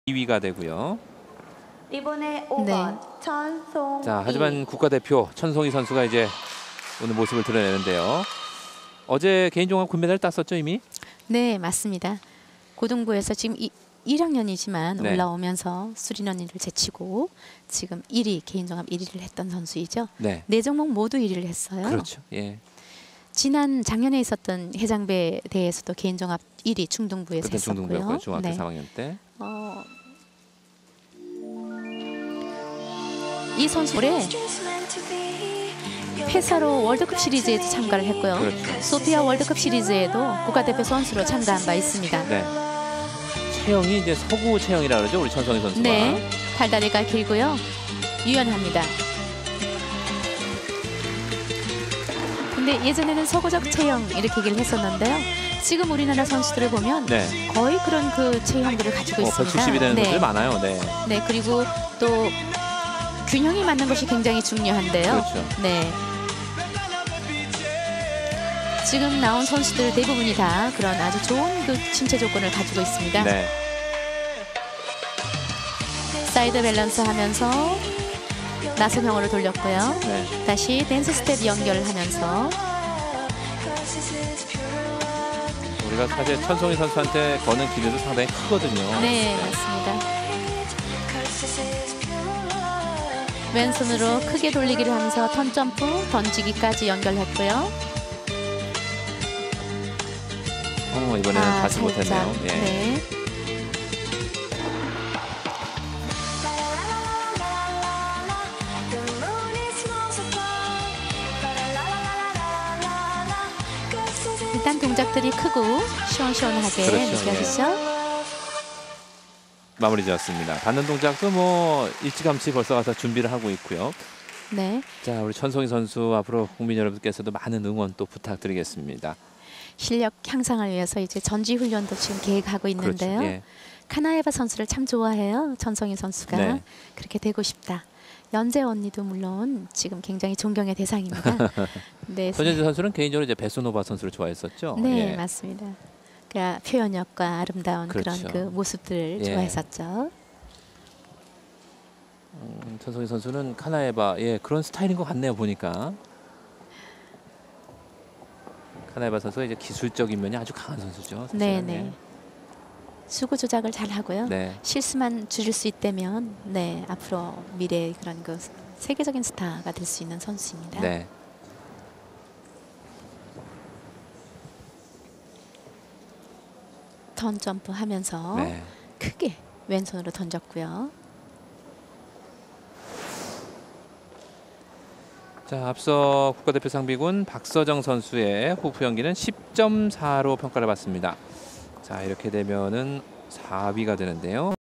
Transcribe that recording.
2위가 되고요. 이번에 5번 천송이. 자, 하지만 국가대표 천송이 선수가 이제 오늘 모습을 드러내는데요. 어제 개인종합 금메달 땄었죠 이미? 네, 맞습니다. 고등부에서 지금 1학년이지만 네. 올라오면서 수린 언니를 제치고 지금 1위 개인종합 1위를 했던 선수이죠. 네. 네 종목 모두 1위를 했어요. 그렇죠. 예. 지난 작년에 있었던 해장배 대회에서도 개인종합 1위 중등부에서 그때 중등부였고요. 했었고요. 중학교 네. 3학년 때. 이 선수 올해 페사로 월드컵 시리즈에도 참가를 했고요. 그렇죠. 소피아 월드컵 시리즈에도 국가대표 선수로 참가한 바 있습니다. 네. 체형이 이제 서구 체형이라 그러죠, 우리 천송이 선수가. 네, 팔다리가 길고요, 유연합니다. 근데 예전에는 서구적 체형 이렇게 얘기를 했었는데요. 지금 우리나라 선수들을 보면 네. 거의 그런 그 체형들을 가지고 있습니다. 170이 되는 네. 분들 많아요. 네. 네, 그리고 또 균형이 맞는 것이 굉장히 중요한데요. 그렇죠. 네. 지금 나온 선수들 대부분이 다 그런 아주 좋은 그 신체 조건을 가지고 있습니다. 네. 사이드 밸런스 하면서 나선형으로 돌렸고요. 네. 다시 댄스 스텝 연결하면서 우리가 사실 천송이 선수한테 거는 기대도 상당히 크거든요. 네, 맞습니다. 왼손으로 크게 돌리기를 하면서 턴 점프, 던지기까지 연결했고요. 이번에는 다시 살짝, 못했네요. 예. 네. 일단 동작들이 크고 시원시원하게 그렇죠. 느껴지죠? 마무리 지었습니다. 받는 동작도 뭐 일찌감치 벌써 가서 준비를 하고 있고요. 네. 자, 우리 천송이 선수 앞으로 국민 여러분께서도 많은 응원 또 부탁드리겠습니다. 실력 향상을 위해서 이제 전지 훈련도 지금 계획하고 있는데요. 그렇죠. 예. 카나에바 선수를 참 좋아해요. 천송이 선수가. 네. 그렇게 되고 싶다. 연재 언니도 물론 지금 굉장히 존경의 대상입니다. 네, 손예진 선수는 개인적으로 이제 베소노바 선수를 좋아했었죠. 네, 예. 맞습니다. 그러니까 표현력과 아름다운 그렇죠. 그런 그 모습들을 예. 좋아했었죠. 천송이 선수는 카나에바 그런 스타일인 것 같네요 보니까. 카나에바 선수가 이제 기술적인 면이 아주 강한 선수죠. 사실은. 네네. 수구 조작을 잘 하고요. 네. 실수만 줄일 수 있다면 네, 앞으로 미래의 그런 그 세계적인 스타가 될 수 있는 선수입니다. 네. 턴 점프 하면서 네. 크게 왼손으로 던졌고요. 자, 앞서 국가대표 상비군 박서정 선수의 호프 연기는 10.4로 평가를 받습니다. 자, 이렇게 되면은 4위가 되는데요.